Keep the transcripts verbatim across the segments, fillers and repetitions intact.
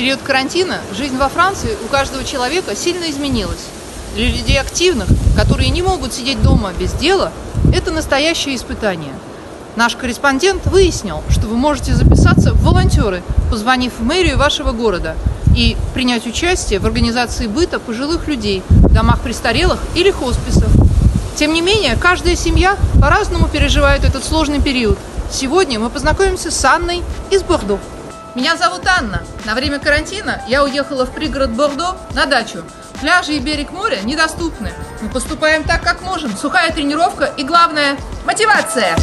период карантина жизнь во Франции у каждого человека сильно изменилась. Для людей активных, которые не могут сидеть дома без дела, это настоящее испытание. Наш корреспондент выяснил, что вы можете записаться в волонтеры, позвонив в мэрию вашего города, и принять участие в организации быта пожилых людей в домах престарелых или хосписах. Тем не менее, каждая семья по-разному переживает этот сложный период. Сегодня мы познакомимся с Анной из Бордо. Меня зовут Анна. На время карантина я уехала в пригород Бордо на дачу. Пляжи и берег моря недоступны. Мы поступаем так, как можем. Сухая тренировка и, главное, мотивация.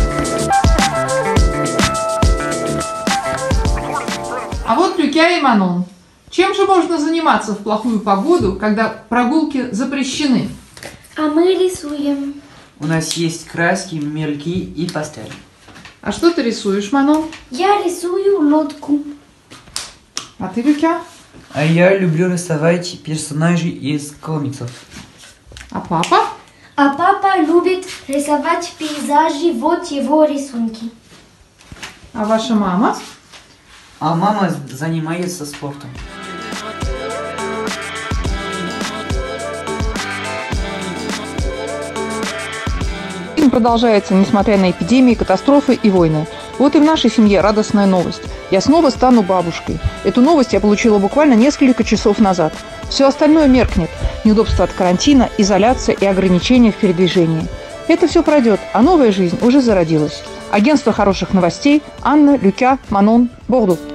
А вот Люкя и Манон. Чем же можно заниматься в плохую погоду, когда прогулки запрещены? А мы рисуем. У нас есть краски, мельки и пастель. А что ты рисуешь, Манон? Я рисую лодку. А ты, Люкя? А я люблю рисовать персонажей из комиксов. А папа? А папа любит рисовать пейзажи, вот его рисунки. А ваша мама? А мама занимается спортом. Жизнь продолжается, несмотря на эпидемии, катастрофы и войны. Вот и в нашей семье радостная новость. Я снова стану бабушкой. Эту новость я получила буквально несколько часов назад. Все остальное меркнет. Неудобства от карантина, изоляция и ограничения в передвижении. Это все пройдет, а новая жизнь уже зародилась. Агентство хороших новостей. Анна, Люкя, Манон, Бордо.